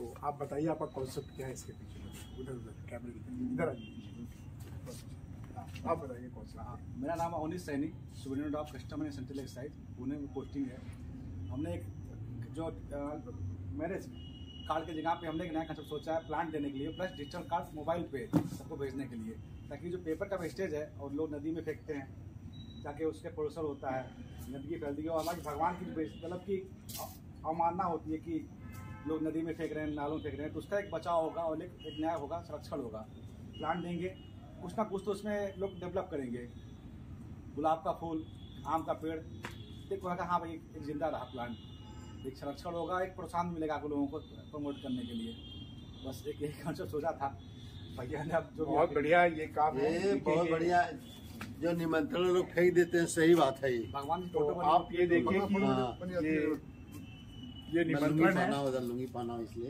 तो आप बताइए आपका कॉन्सेप्ट क्या है इसके पीछे। उधर कैमरे की इधर आप बताइए कॉन्सेप्ट। मेरा नाम Avnish Saini, Subramaniam of customer central excise Pune में पोस्टिंग है। हमने एक जो मैरिज कार्ड की जगह पे हमने एक नया कंसेप्ट सोचा है प्लांट देने के लिए, प्लस डिजिटल कार्ड मोबाइल पे सबको भेजने के लिए, ताकि जो पेपर का वेस्टेज है और लोग नदी में फेंकते हैं ताकि उसके प्रोड्यूसर होता है, गंदगी फैलती है और हमारी भगवान की मतलब की अवमानना होती है कि लोग नदी में फेंक रहे हैं, नालों में फेंक रहे हैं, तो उसका एक बचाव होगा और एक न्याय होगा, संरक्षण होगा। प्लांट देंगे, कुछ ना कुछ तो उसमें लोग डेवलप करेंगे। गुलाब का फूल, आम का पेड़, एक वहाँ का हाँ भाई एक जिंदा रहा प्लांट, एक संरक्षण होगा, एक प्रोत्साहन मिलेगा आपको लोगों को प्रमोट करने के लिए। बस एक यही कॉन्सेप्ट सोचा था भैया ने। अब जो बहुत बढ़िया ये काम है, बहुत बढ़िया। जो निमंत्रण लोग फेंक देते हैं, सही बात है ये। भगवान की तो फोटो आप ये देखिए कि ये निमंत्रण है, उधर लुंगी पाना इसलिए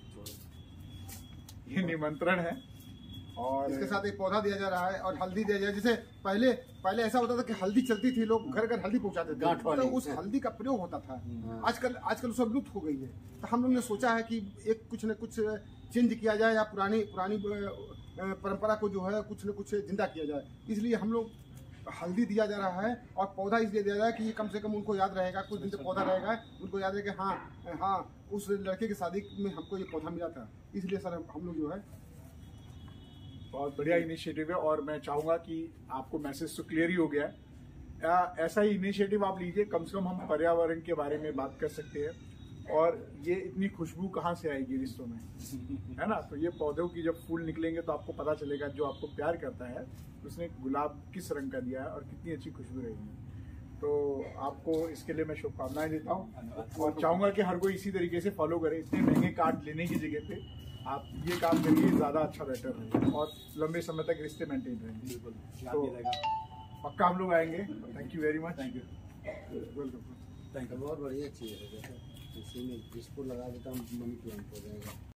ये निमंत्रण है और इसके साथ एक पौधा दिया जा रहा है और हल्दी दिया जा रहा है। जैसे पहले ऐसा होता था कि हल्दी चलती थी, लोग घर घर हल्दी पहुंचाते थे, तो उस हल्दी का प्रयोग होता था। आजकल सब लुप्त हो गई है। तो हम लोग ने सोचा है कि एक कुछ न कुछ चेंज किया जाए या पुरानी परंपरा को जो है कुछ न कुछ जिंदा किया जाए। इसलिए हम लोग हल्दी दिया जा रहा है और पौधा इसलिए दिया जा रहा है कि कम से कम उनको याद रहेगा, कुछ दिन से पौधा रहेगा, उनको याद रहेगा कि हाँ उस लड़के की शादी में हमको ये पौधा मिला था। इसलिए सर हम लोग जो है बहुत बढ़िया इनिशिएटिव है और मैं चाहूंगा कि आपको मैसेज तो क्लियर ही हो गया है। ऐसा ही इनिशिएटिव आप लीजिए, कम से कम हम पर्यावरण के बारे में बात कर सकते हैं। और ये इतनी खुशबू कहाँ से आएगी रिश्तों में, है ना। तो ये पौधों की जब फूल निकलेंगे तो आपको पता चलेगा जो आपको प्यार करता है उसने गुलाब किस रंग का दिया है और कितनी अच्छी खुशबू रहेगी। तो आपको इसके लिए मैं शुभकामनाएं देता हूँ और चाहूंगा कि हर कोई इसी तरीके से फॉलो करे। इतने महंगे कार्ड लेने की जगह पे आप ये काम करिए, ज्यादा अच्छा बेटर रहेगा और लंबे समय तक रिश्ते मेंटेन रहेंगे। तो पक्का हम लोग आएंगे। Thank you very much. Thank you, welcome. बहुत बढ़िया चीज है। इसी में इसको लगा देता हूँ, मनी प्लांट हो जाएगा।